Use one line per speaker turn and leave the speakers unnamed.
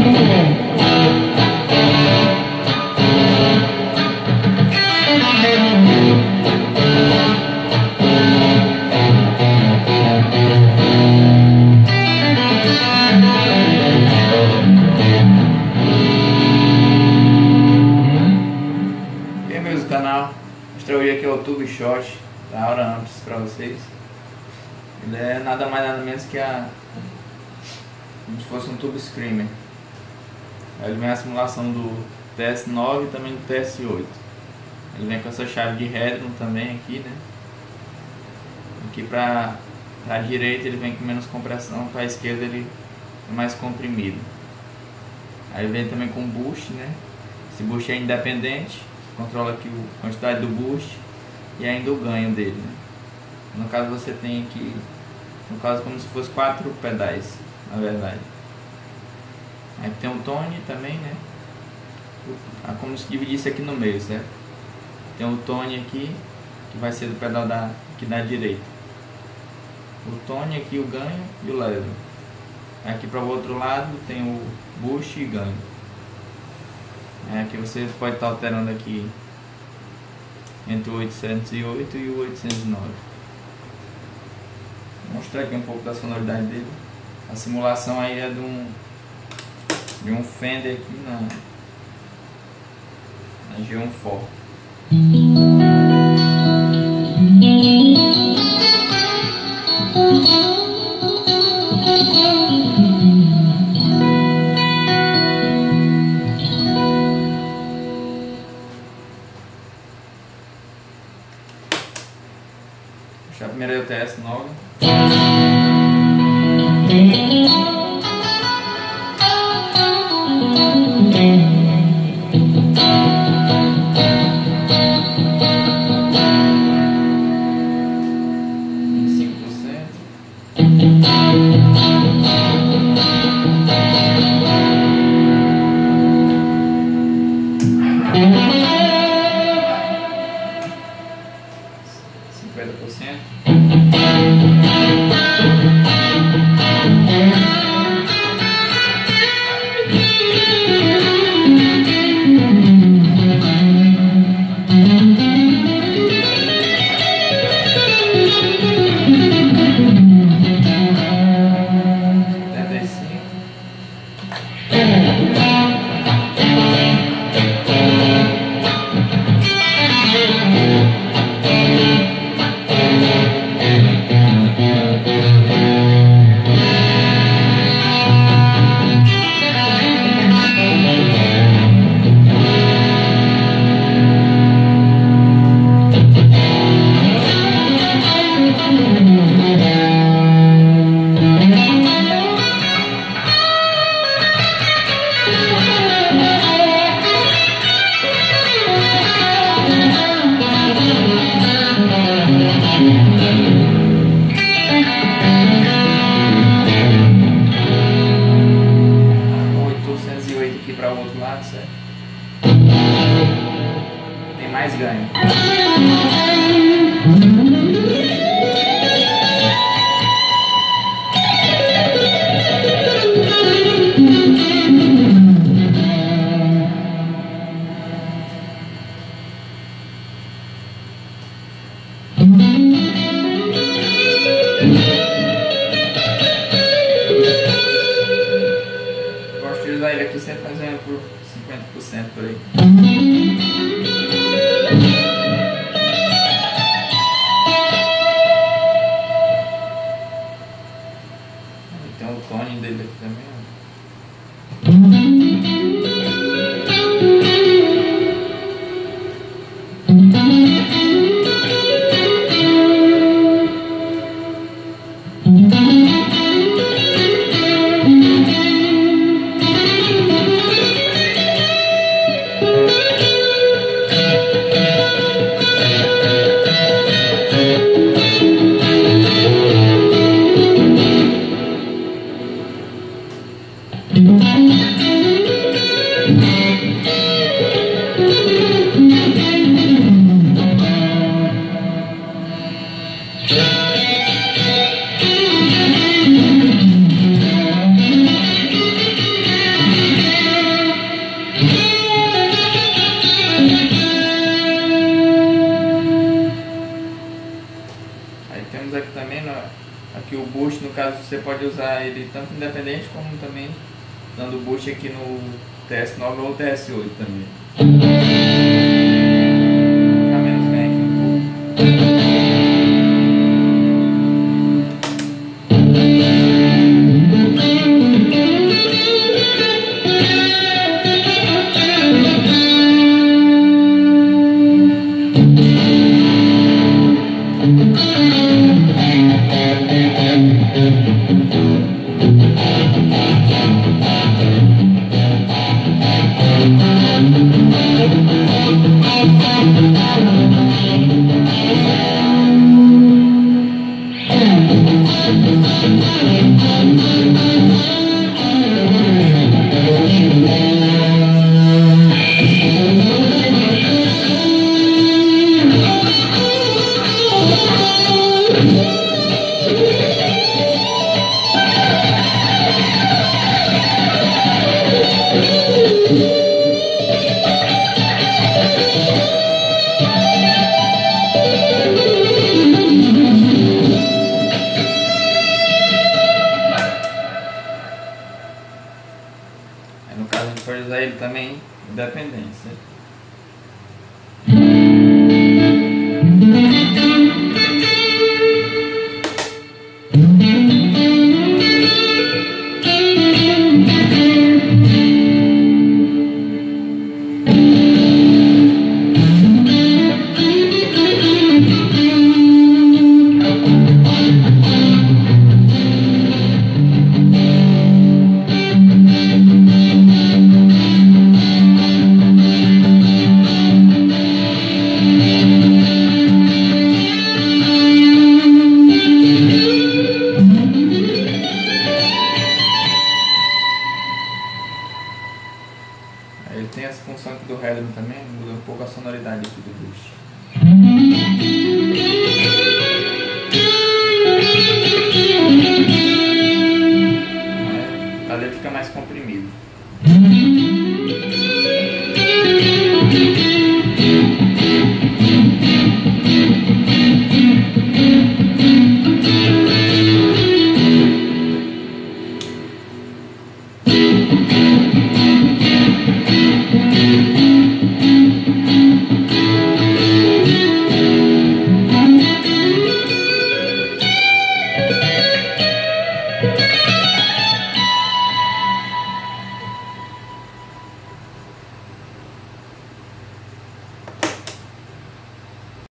Mostrei hoje aqui o Tube Short da Aura Amps para vocês. Ele é nada mais nada menos que como se fosse um Tube Screamer. Ele vem a simulação do TS9 e também do TS8. Ele vem com essa chave de Redron também aqui, né? Aqui para a direita ele vem com menos compressão, para a esquerda ele é mais comprimido. Aí vem também com boost, né? Esse boost é independente, controla aqui a quantidade do boost e ainda o ganho dele, né? No caso você tem aqui, no caso como se fosse 4 pedais, na verdade. Aí tem o tone também, né? Como se dividisse aqui no meio, certo? Tem o tone aqui, que vai ser do pedal aqui da direita. O tone aqui, o ganho e o level. Aqui para o outro lado tem o boost e ganho. Aqui você pode estar alterando aqui entre o 808 e o 809. Vou mostrar aqui um pouco da sonoridade dele. A simulação aí é de um Fender aqui na G1 For. A primeira é o TS9. Para o outro lado, certo? Tem mais ganho. Gosto de usar ele aqui sempre fazendo por 50% por aí. Tem o tone dele aqui também, ó. caso você pode usar ele tanto independente como também dando boost aqui no TS9 ou TS8 também. Pra menos ganho aqui um pouco. No caso, a gente pode usar ele também independente, certo? Ele tem essa função aqui do Redrum também, muda um pouco a sonoridade aqui do boost. Mas ele fica mais comprimido.